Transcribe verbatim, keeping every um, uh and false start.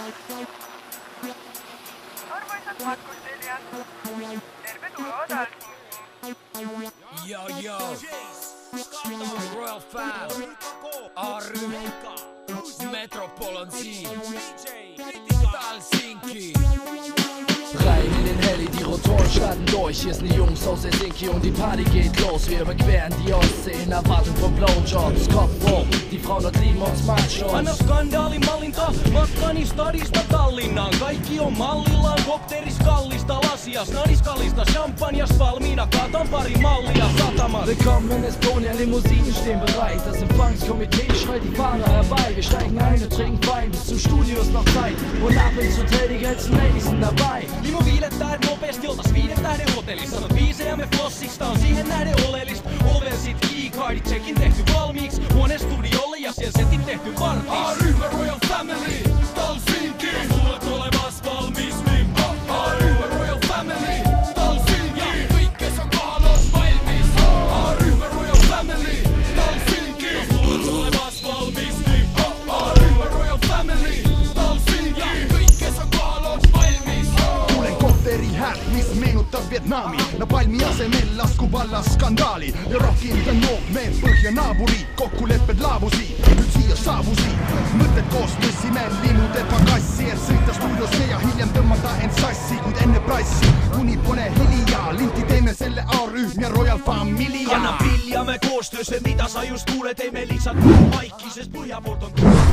Arvoisat matkustajat, tervetuloa Helsinkiin. Yo yo, Royal Fam, A-ryhmä, Metropol on siinä, Helsinki. Rein in den Heli, die Rotoren starten durch. Hier sind die Jungs aus Helsinki und die Party geht los. Wir überqueren die Ostsee in Erwartung von Blowjobs. Kopf hoch, die Frauen dort lieben uns machos. Anna skandaalimallinta, matkani stadista Tallinnaan. Kaikki on mallillaan, kopteris kallista lasia. Snadiskallista, champagnas valmiina, katon pari mallia satamat. Willkommen in Estonia, Limousinen stehen bereit. Das Empfangskomitee schreit die Fahrer herbei. Wir steigen ein und trinken Wein, bis zum Studio ist noch Zeit. Und ab ins Hotel, die geilsten Ladies sind dabei. Limo viilettää nopeasti, oltas viiden tähden hotellissa. Sanot biisejämme flossista, on siihen nähden oleellist. Oversit, e-cardit, checkin tehty valmiiksi. Huone studiolle ja siellä setin tehty vartis. A-ryhmä Royal Family, Helsinki. Sulle tulevas valmis, niin A-ryhmä Royal Family, Helsinki. Ja kaikkes on kohdallaan valmis. A-ryhmä Royal Family, Helsinki. Sulle tulevas valmis, niin A-ryhmä Royal Family, Helsinki. Ja kaikkes on kohdallaan valmis. Tulen kopteri här, miss meenuttas Vietnami. Napalmi asemel lasku vallas skandaali. Ja rockinta noog me põhja naaburi. Kokkulepped laavusi, nüüd siia saavusi. Mõtted koostasime limude pagassi, et sõita stuudiosse ja hiljem tõmmata end sassi. Kuid enne prassi, kuni pole hilia. Linti teeme selle A-ryhm ja Royal Familia. Anna pilja me koostöös, mitä sä just kuulet, ei me lihtsalt paikki, sest põhjapoolt on